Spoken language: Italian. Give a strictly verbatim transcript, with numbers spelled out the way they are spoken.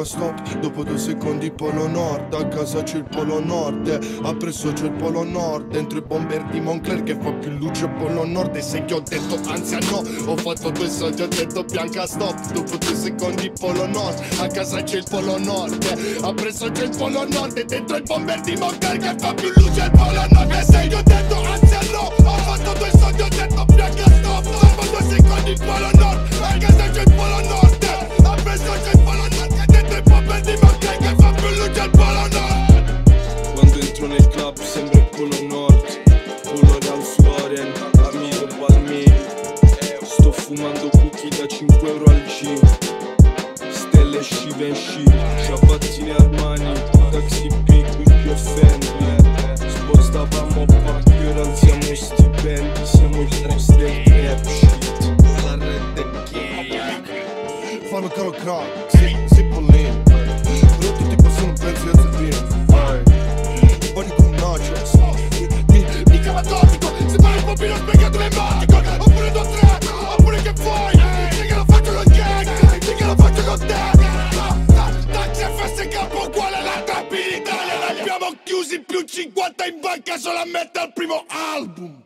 Bianca stop, dopo due secondi polo nord. A casa c'è il polo nord, appresso c'è il polo nord. Dentro i bomber di Moncler che fa più luce polo nord. E se che ho detto ansia no, ho fatto due soldi, ho detto Bianca stop, dopo due secondi polo nord. A casa c'è il polo nord, appresso c'è il polo nord. E dentro il bomber di Moncler che fa più luce il polo nord. E se che ho detto ansia no, ho fatto due soldi, ho detto Bianca stop, dopo due secondi polo nord. A casa c'è il polo nord, appresso c'è il polo nord. E dentro il bomber di Moncler che fa più luce il polo nord. Quando entro nel club sembra il polo nord, polo Ralph Lauren, amico Balmain. Sto fumando cookie da cinque euro al gym, stelle Givenchy, ciabattine Armani, taxi big, Cribbio e Fendi. Spostavamo a pacchi, ora alziamo stipendi, siamo il boss del rap shit. La red è gay. Fanno caro crack, sì, sì pollino. Però tutti possono pensi a zepino. Buoni con nachos. Mi, mica va topico, se fai un bambino spiegato le magico. Oppure do tre, oppure che vuoi. Mica lo faccio con gang, mica lo faccio con te. Taxi F S K uguale alla trap in Italia. Ne abbiamo chiusi più cinquanta in banca solo a mettere al primo album.